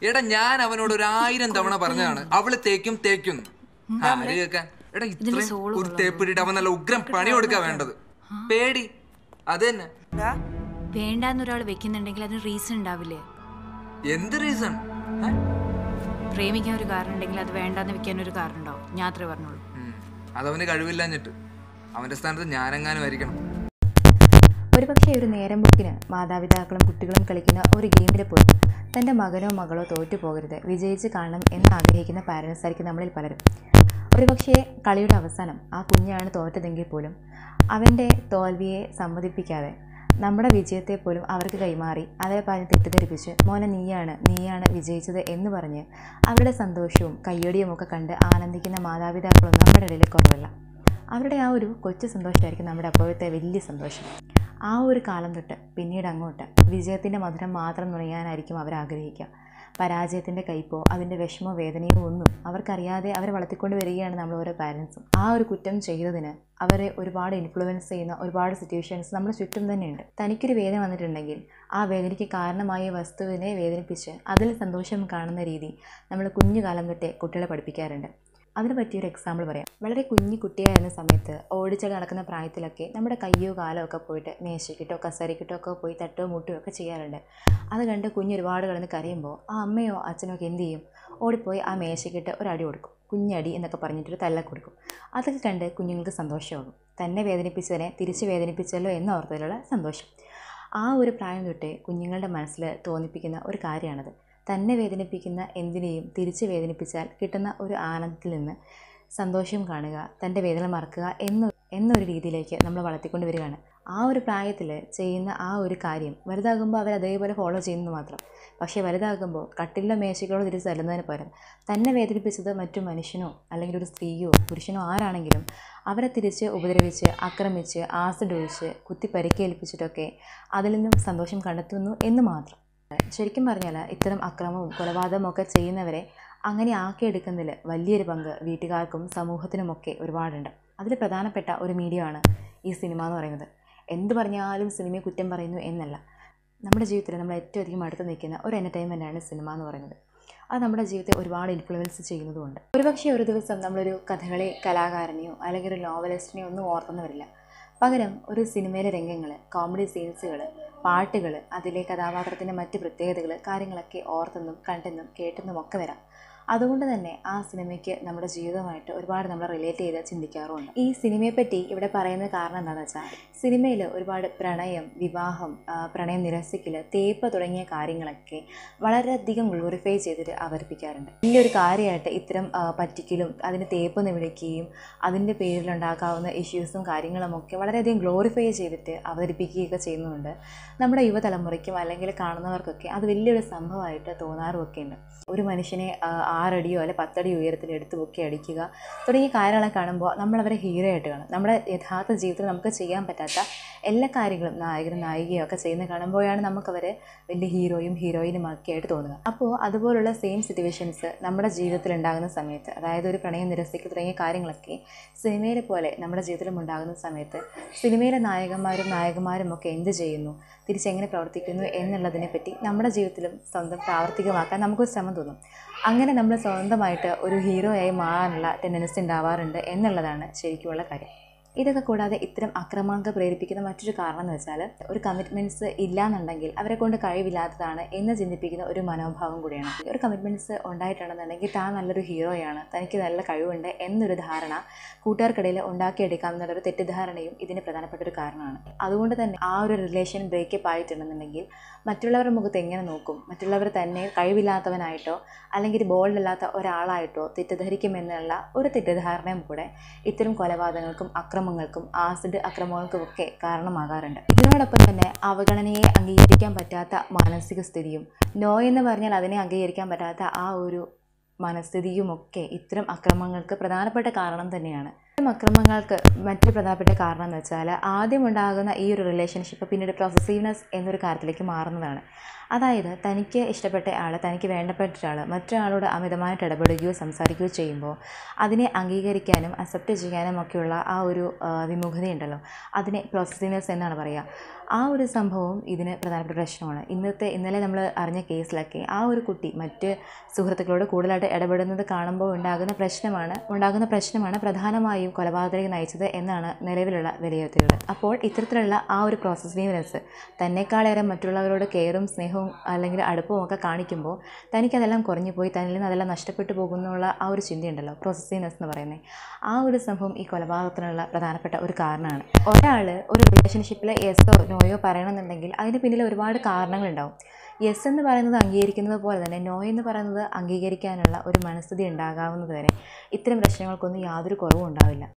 എടാ ഞാൻ അവനോട് 1000 തവണ പറഞ്ഞതാണ് അവള് തേക്കും ആര് കേൾക്കാൻ. എടാ ഇത്രയും ഒരു തേപ്പിട്ടിട്ട് അവൻ നല്ല ഉഗ്രം പണി കൊടുക്കാ വേണ്ടത്. പേടി അത് തന്നെ. വേണ്ടാന്നൊരാൾ വെക്കുന്നുണ്ടെങ്കിൽ അതിന് റീസൺ ഉണ്ടാവില്ലേ? എന്ത് റീസൺ? പ്രേമിക്കാൻ ഒരു കാരണം ഉണ്ടെങ്കിൽ അത് വേണ്ടാന്ന് വെക്കാൻ ഒരു കാരണം ഉണ്ടാവും. ഞാൻ അത്രേ പറഞ്ഞോളൂ. അതവന് കഴിവില്ലാഞ്ഞിട്ട്. അവന്റെ സ്ഥാനത്ത് ഞാനെങ്ങാനും ആയിരിക്കണം. ഒരുപക്ഷെ ഒരു നേരം പോക്കിന് മാതാപിതാക്കളും കുട്ടികളും കളിക്കുന്ന ഒരു ഗെയിമിൽ പോലും തൻ്റെ മകനോ മകളോ തോറ്റു പോകരുത്, വിജയിച്ച് കാണണം എന്നാഗ്രഹിക്കുന്ന പാരൻസ് ആയിരിക്കും നമ്മളിൽ പലരും. ഒരുപക്ഷെ കളിയുടെ അവസാനം ആ കുഞ്ഞാണ് തോറ്റതെങ്കിൽ പോലും അവൻ്റെ തോൽവിയെ സമ്മതിപ്പിക്കാതെ നമ്മുടെ വിജയത്തെ പോലും അവർക്ക് കൈമാറി അവരെ പറഞ്ഞ് തെറ്റിദ്ധരിപ്പിച്ച് മോനെ നീയാണ് വിജയിച്ചത് എന്ന് പറഞ്ഞ് അവരുടെ സന്തോഷവും കയ്യടിയും ഒക്കെ കണ്ട് ആനന്ദിക്കുന്ന മാതാപിതാക്കളൊന്നും നമ്മുടെ ഇടയിൽ കുറവല്ല. അവരുടെ ആ ഒരു കൊച്ചു സന്തോഷമായിരിക്കും നമ്മുടെ അപ്പോഴത്തെ വലിയ സന്തോഷം. ആ ഒരു കാലം തൊട്ട് പിന്നീട് അങ്ങോട്ട് വിജയത്തിൻ്റെ മധുരം മാത്രം നുണയാനായിരിക്കും അവർ ആഗ്രഹിക്കുക. പരാജയത്തിൻ്റെ കയ്പോ അതിൻ്റെ വിഷമോ വേദനയോ ഒന്നും അവർക്കറിയാതെ അവരെ വളർത്തിക്കൊണ്ട് വരികയാണ് നമ്മൾ ഓരോ പാരൻസും. ആ ഒരു കുറ്റം ചെയ്തതിന് അവരെ ഒരുപാട് ഇൻഫ്ലുവൻസ് ചെയ്യുന്ന ഒരുപാട് സിറ്റുവേഷൻസ് നമ്മുടെ ചുറ്റും തന്നെയുണ്ട്. തനിക്കൊരു വേദന വന്നിട്ടുണ്ടെങ്കിൽ ആ വേദനയ്ക്ക് കാരണമായ വസ്തുവിനെ വേദനിപ്പിച്ച് അതിൽ സന്തോഷം കാണുന്ന രീതി നമ്മൾ കുഞ്ഞുകാലം തൊട്ടേ കുട്ടികളെ പഠിപ്പിക്കാറുണ്ട്. അതിന് പറ്റിയൊരു എക്സാമ്പിൾ പറയാം. വളരെ കുട്ടിയായിരുന്ന സമയത്ത് ഓടിച്ചടി നടക്കുന്ന പ്രായത്തിലൊക്കെ നമ്മുടെ കയ്യോ കാലോ ഒക്കെ പോയിട്ട് മേശയ്ക്കിട്ടോ കസേരക്കിട്ടോ ഒക്കെ പോയി തട്ടോ മുട്ടോ ഒക്കെ ചെയ്യാറുണ്ട്. അത് കണ്ട് കുഞ്ഞ് ഒരുപാട് കിടന്ന് കരയുമ്പോൾ ആ അമ്മയോ അച്ഛനോ ഒക്കെ എന്ത് ചെയ്യും? ഓടിപ്പോയി ആ മേശയ്ക്കിട്ട് ഒരു അടി കൊടുക്കും. കുഞ്ഞടി എന്നൊക്കെ പറഞ്ഞിട്ടൊരു തല്ല കൊടുക്കും. അതൊക്കെ കണ്ട് കുഞ്ഞുങ്ങൾക്ക് സന്തോഷമാകും. തന്നെ വേദനിപ്പിച്ചതിനെ തിരിച്ച് വേദനിപ്പിച്ചല്ലോ എന്നോർത്തതിലുള്ള സന്തോഷം. ആ ഒരു പ്രായം തൊട്ടേ കുഞ്ഞുങ്ങളുടെ മനസ്സിൽ തോന്നിപ്പിക്കുന്ന ഒരു കാര്യമാണത്. തന്നെ വേദനിപ്പിക്കുന്ന എന്തിനേയും തിരിച്ച് വേദനിപ്പിച്ചാൽ കിട്ടുന്ന ഒരു ആനന്ദത്തിൽ നിന്ന് സന്തോഷം കാണുക, തൻ്റെ വേദന മറക്കുക എന്നൊരു രീതിയിലേക്ക് നമ്മൾ വളർത്തിക്കൊണ്ട് വരികയാണ്. ആ ഒരു പ്രായത്തിൽ ചെയ്യുന്ന ആ ഒരു കാര്യം വലുതാകുമ്പോൾ അവർ അതേപോലെ ഫോളോ ചെയ്യുന്നത് മാത്രം. പക്ഷേ വലുതാകുമ്പോൾ കട്ടിലോ മേശകളോ തിരിച്ച് തല്ലുന്നതിന് പകരം തന്നെ വേദനിപ്പിച്ചത് മറ്റു മനുഷ്യനോ അല്ലെങ്കിൽ ഒരു സ്ത്രീയോ പുരുഷനോ ആരാണെങ്കിലും അവരെ തിരിച്ച് ഉപദ്രവിച്ച് ആക്രമിച്ച് ആസിഡ് ഒഴിച്ച് കുത്തി പരിക്കേൽപ്പിച്ചിട്ടൊക്കെ അതിൽ നിന്നും സന്തോഷം കണ്ടെത്തുന്നു എന്ന് മാത്രം. ശരിക്കും പറഞ്ഞാൽ ഇത്തരം അക്രമവും കൊലപാതകവും ഒക്കെ ചെയ്യുന്നവരെ അങ്ങനെ ആക്കിയെടുക്കുന്നതിൽ വലിയൊരു പങ്ക് വീട്ടുകാർക്കും സമൂഹത്തിനുമൊക്കെ ഒരുപാടുണ്ട്. അതിൽ പ്രധാനപ്പെട്ട ഒരു മീഡിയമാണ് ഈ സിനിമ എന്ന് പറയുന്നത്. എന്ത് പറഞ്ഞാലും സിനിമയെ കുറ്റം പറയുന്നു എന്നല്ല, നമ്മുടെ ജീവിതത്തിൽ നമ്മൾ ഏറ്റവും അധികം അടുത്ത് നിൽക്കുന്ന ഒരു എൻ്റർടൈൻമെൻറ്റാണ് സിനിമ എന്ന് പറയുന്നത്. അത് നമ്മുടെ ജീവിതത്തെ ഒരുപാട് ഇൻഫ്ലുവൻസ് ചെയ്യുന്നതുകൊണ്ട്. ഒരുപക്ഷെ ഒരു ദിവസം നമ്മളൊരു കഥകളി കലാകാരനെയോ അല്ലെങ്കിൽ ഒരു നോവലിസ്റ്റിനെയോ ഒന്നും ഓർത്തെന്ന് വരില്ല. പകരം ഒരു സിനിമയിലെ രംഗങ്ങൾ, കോമഡി സീൻസുകൾ, പാട്ടുകൾ, അതിലെ കഥാപാത്രത്തിൻ്റെ മറ്റ് പ്രത്യേകതകൾ, കാര്യങ്ങളൊക്കെ ഓർത്തെന്നും കണ്ടെന്നും കേട്ടെന്നും ഒക്കെ വരാം. അതുകൊണ്ട് തന്നെ ആ സിനിമയ്ക്ക് നമ്മുടെ ജീവിതമായിട്ട് ഒരുപാട് നമ്മൾ റിലേറ്റ് ചെയ്ത് ചിന്തിക്കാറുമുണ്ട്. ഈ സിനിമയെപ്പറ്റി ഇവിടെ പറയുന്ന കാരണം എന്താണെന്ന് വെച്ചാൽ സിനിമയിൽ ഒരുപാട് പ്രണയം, വിവാഹം, പ്രണയം നിരസിക്കൽ, തേപ്പ് തുടങ്ങിയ കാര്യങ്ങളൊക്കെ വളരെയധികം ഗ്ലോറിഫൈ ചെയ്തിട്ട് അവതരിപ്പിക്കാറുണ്ട്. വലിയൊരു കാര്യമായിട്ട് ഇത്തരം പറ്റിക്കലും അതിന് തേപ്പെന്ന് വിളിക്കുകയും അതിൻ്റെ പേരിലുണ്ടാക്കാവുന്ന ഇഷ്യൂസും കാര്യങ്ങളുമൊക്കെ വളരെയധികം ഗ്ലോറിഫൈ ചെയ്തിട്ട് അവതരിപ്പിക്കുകയൊക്കെ ചെയ്യുന്നുണ്ട്. നമ്മുടെ യുവതലമുറയ്ക്കും അല്ലെങ്കിൽ കാണുന്നവർക്കൊക്കെ അത് വലിയൊരു സംഭവമായിട്ട് തോന്നാറുമൊക്കെ ഉണ്ട്. ഒരു മനുഷ്യനെ 6 അടിയോ അല്ലെ 10 അടി ഉയരത്തിൽ എടുത്ത് പൊക്കി അടിക്കുക തുടങ്ങിയ കാര്യങ്ങളെ കാണുമ്പോൾ നമ്മളവരെ ഹീറോ ആയിട്ട് കാണും. നമ്മുടെ യഥാർത്ഥ ജീവിതത്തിൽ നമുക്ക് ചെയ്യാൻ പറ്റാത്ത എല്ലാ കാര്യങ്ങളും നായകനും നായികയും ഒക്കെ ചെയ്യുന്ന കാണുമ്പോഴാണ് നമുക്കവരെ വലിയ ഹീറോയും ഹീറോയിനും ഒക്കെ ആയിട്ട് തോന്നുക. അപ്പോൾ അതുപോലുള്ള സെയിം സിറ്റുവേഷൻസ് നമ്മുടെ ജീവിതത്തിൽ ഉണ്ടാകുന്ന സമയത്ത്, അതായത് ഒരു പ്രണയം നിരസിക്കുക തുടങ്ങിയ കാര്യങ്ങളൊക്കെ സിനിമയിലെ പോലെ നമ്മുടെ ജീവിതത്തിലും ഉണ്ടാകുന്ന സമയത്ത് സിനിമയിലെ നായകന്മാരും ഒക്കെ എന്ത് ചെയ്യുന്നു, തിരിച്ചെങ്ങനെ പ്രവർത്തിക്കുന്നു എന്നുള്ളതിനെപ്പറ്റി നമ്മുടെ ജീവിതത്തിലും സ്വന്തം പ്രാവർത്തികമാക്കാൻ നമുക്കൊരു ശ്രമം തോന്നും. അങ്ങനെ നമ്മൾ സ്വന്തമായിട്ട് ഒരു ഹീറോയായി മാറാനുള്ള ടെൻഡൻസി ഉണ്ടാവാറുണ്ട് എന്നുള്ളതാണ് ശരിക്കുമുള്ള കാര്യം. ഇതൊക്കെ കൂടാതെ ഇത്തരം അക്രമങ്ങൾക്ക് പ്രേരിപ്പിക്കുന്ന മറ്റൊരു കാരണം എന്ന് വെച്ചാൽ ഒരു കമ്മിറ്റ്മെൻറ്റ്സ് ഇല്ലയെന്നുണ്ടെങ്കിൽ അവരെ കൊണ്ട് കഴിവില്ലാത്തതാണ് എന്ന് ചിന്തിപ്പിക്കുന്ന ഒരു മനോഭാവം കൂടിയാണ്. ഒരു കമ്മിറ്റ്മെൻറ്റ്സ് ഉണ്ടായിട്ടുണ്ടെന്നുണ്ടെങ്കിൽ താൻ നല്ലൊരു ഹീറോയാണ്, തനിക്ക് നല്ല കഴിവുണ്ട് എന്നൊരു ധാരണ കൂട്ടുകാർക്കിടയിൽ ഉണ്ടാക്കിയെടുക്കാം എന്നുള്ളൊരു തെറ്റിദ്ധാരണയും ഇതിന് പ്രധാനപ്പെട്ട ഒരു കാരണമാണ്. അതുകൊണ്ട് തന്നെ ആ ഒരു റിലേഷൻ ബ്രേക്കപ്പ് ആയിട്ടുണ്ടെന്നുണ്ടെങ്കിൽ മറ്റുള്ളവരുടെ മുഖത്ത് എങ്ങനെ നോക്കും, മറ്റുള്ളവർ തന്നെ കഴിവില്ലാത്തവനായിട്ടോ അല്ലെങ്കിൽ ബോൾഡ് അല്ലാത്ത ഒരാളായിട്ടോ തെറ്റിദ്ധരിക്കുമെന്നുള്ള ഒരു തെറ്റിദ്ധാരണയും കൂടെ ഇത്തരം കൊലപാതകങ്ങൾക്കും അക്രമങ്ങൾക്കും ആസിഡ് അക്രമങ്ങൾക്കും ഒക്കെ കാരണമാകാറുണ്ട്. ഇതിനോടൊപ്പം തന്നെ അവഗണനയെ അംഗീകരിക്കാൻ പറ്റാത്ത മാനസിക സ്ഥിതിയും, നോ എന്ന് പറഞ്ഞാൽ അതിനെ അംഗീകരിക്കാൻ പറ്റാത്ത ആ ഒരു മനസ്ഥിതിയുമൊക്കെ ഇത്തരം അക്രമങ്ങൾക്ക് പ്രധാനപ്പെട്ട കാരണം തന്നെയാണ്. അക്രമങ്ങൾക്ക് മറ്റൊരു പ്രധാനപ്പെട്ട കാരണം എന്ന് വെച്ചാൽ ആദ്യം ഉണ്ടാകുന്ന ഈ ഒരു റിലേഷൻഷിപ്പ് പിന്നീട് പൊസസീവ്നെസ് എന്നൊരു കാര്യത്തിലേക്ക് മാറുന്നതാണ്. അതായത് തനിക്ക് ഇഷ്ടപ്പെട്ട ആൾ, തനിക്ക് വേണ്ടപ്പെട്ട ഒരാൾ മറ്റൊരാളോട് അമിതമായിട്ട് ഇടപെടുകയോ സംസാരിക്കുകയോ ചെയ്യുമ്പോൾ അതിനെ അംഗീകരിക്കാനും അക്സെപ്റ്റ് ചെയ്യാനും ഒക്കെയുള്ള ആ ഒരു വിമുഖതയുണ്ടല്ലോ, അതിനെ പൊസസീവ്നെസ് എന്നാണ് പറയുക. ആ ഒരു സംഭവം ഇതിന് പ്രധാനപ്പെട്ട പ്രശ്നമാണ്. ഇന്നലെ നമ്മൾ അറിഞ്ഞ കേസിലൊക്കെ ആ ഒരു കുട്ടി മറ്റ് സുഹൃത്തുക്കളോട് കൂടുതലായിട്ട് ഇടപെടുന്നത് കാണുമ്പോൾ ഉണ്ടാകുന്ന പ്രശ്നമാണ് പ്രധാനമായും കൊലപാതകത്തിലേക്ക് നയിച്ചത് എന്നാണ് നിലവിലുള്ള വിലയിരുത്തലുകൾ. അപ്പോൾ ഇത്തരത്തിലുള്ള ആ ഒരു പൊസസീവ്നെസ്, തന്നെക്കാളേറെ മറ്റുള്ളവരോട് കെയറും സ്നേഹവും അല്ലെങ്കിൽ അടുപ്പവും ഒക്കെ കാണിക്കുമ്പോൾ തനിക്കതെല്ലാം കുറഞ്ഞു പോയി, തന്നിൽ നിന്ന് അതെല്ലാം നഷ്ടപ്പെട്ടു പോകുന്നുള്ള ആ ഒരു ചിന്തയുണ്ടല്ലോ, പൊസസീവ്നെസ് എന്ന് പറയുന്നത്. ആ ഒരു സംഭവം ഈ കൊലപാതകത്തിനുള്ള പ്രധാനപ്പെട്ട ഒരു കാരണമാണ്. ഒരാൾ ഒരു റിലേഷൻഷിപ്പിൽ യെസോ നോയോ പറയണമെന്നുണ്ടെങ്കിൽ അതിന് പിന്നിൽ ഒരുപാട് കാരണങ്ങളുണ്ടാവും. യെസ് എന്ന് പറയുന്നത് അംഗീകരിക്കുന്നത് പോലെ തന്നെ നോ എന്ന് പറയുന്നത് അംഗീകരിക്കാനുള്ള ഒരു മനസ്ഥിതി ഉണ്ടാകാവുന്നത് വരെ ഇത്തരം പ്രശ്നങ്ങൾക്കൊന്നും യാതൊരു കുറവും ഉണ്ടാവില്ല.